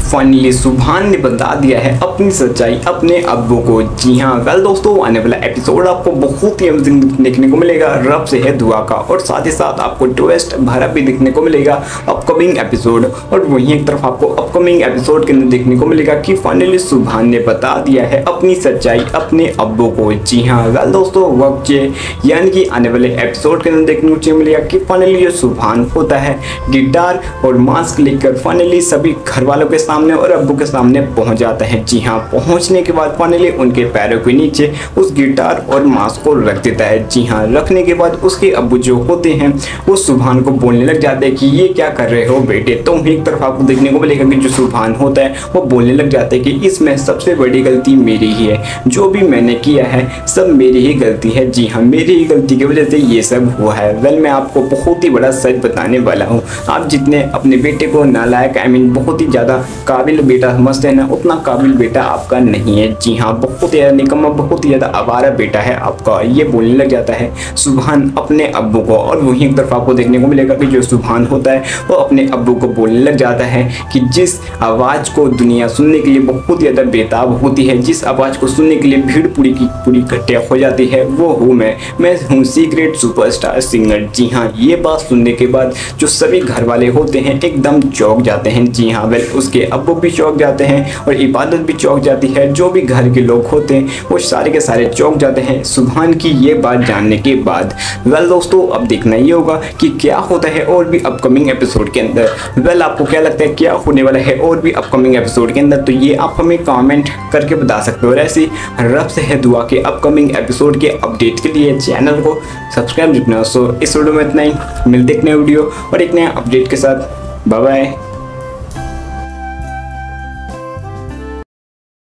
Finally सुभान ने बता दिया है अपनी सच्चाई अपने अब्बू को। जी हाँ, कल दोस्तों आने वाला एपिसोड आपको बहुत ही अमेजिंग देखने को मिलेगा, रब से है दुआ का, और साथ ही साथ आपको ट्विस्ट भरा भी देखने को मिलेगा अपकमिंग एपिसोड। और वहीं एक तरफ आपको अपकमिंग एपिसोड के अंदर देखने को मिलेगा कि फाइनली सुभान ने बता दिया है अपनी सच्चाई अपने अब्बू को। जी हाँ, कल दोस्तों वक्त यानी कि आने वाले एपिसोड के अंदर देखने को मिलेगा कि फाइनली जो सुभान होता है गिटार और मास्क लेकर फाइनली सभी घर वालों के सामने और अब्बू के सामने पहुंच जाता है। जी हाँ, पहुंचने के बाद फाइनली उनके पैरों के नीचे उस गिटार और मास्क को रख देता है। जी हाँ, रखने के बाद उसके अब्बू जो होते हैं वो सुभान को बोलने लग जाते हैं कि ये क्या कर रहे हो बेटे। तो एक तरफ आपको देखने को मिलेगा कि जो सुभान होता है वो बोलने लग जाता है कि इसमें सबसे बड़ी गलती मेरी ही है, जो भी मैंने किया है सब मेरी ही गलती है। जी हाँ, मेरी ही गलती की वजह से ये सब हुआ है। वेल, मैं आपको बहुत ही बड़ा सच बताने वाला हूँ। आप जितने अपने बेटे को नालायक बहुत ही ज़्यादा काबिल बेटा समझते हैं ना, उतना काबिल बेटा आपका नहीं है। जी हाँ, बहुत ही ज़्यादा निकम्मा, बहुत ही ज़्यादा आवारा बेटा है आपका, ये बोलने लग जाता है सुभान अपने अब्बू को। और वहीं एक तरफ आपको देखने को मिलेगा कि जो सुभान होता है वो अपने अब्बू को बोलने लग जाता है कि जिस आवाज़ को दुनिया सुनने के लिए बहुत ज़्यादा बेताब होती है, जिस आवाज़ को सुनने के लिए भीड़ पूरी की पूरी इकट्ठे हो जाती है, वो हूँ मैं हूँ सीक्रेट सुपरस्टार सिंगर। जी हाँ, ये बात सुनने के बाद जो सभी घर वाले होते हैं एकदम चौंक जाते हैं। जी हाँ, वेल उसके अब्बू भी चौंक जाते हैं और इबादत भी चौंक जाती है, जो भी घर के लोग होते हैं वो सारे के सारे चौंक जाते हैं सुभान की ये बात जानने के बाद। वेल दोस्तों, अब देखना ही होगा कि क्या होता है और भी अपकमिंग एपिसोड के अंदर। वेल, आपको क्या लगता है क्या होने वाला है और भी अपकमिंग एपिसोड के अंदर, तो ये आप हमें कमेंट करके बता सकते हो। और ऐसी रब से है दुआ के अपकमिंग एपिसोड के अपडेट के लिए चैनल को सब्सक्राइब रखना। सो इस वीडियो में इतना ही, मिलते एक नए वीडियो और एक नया अपडेट के साथ। Bye bye.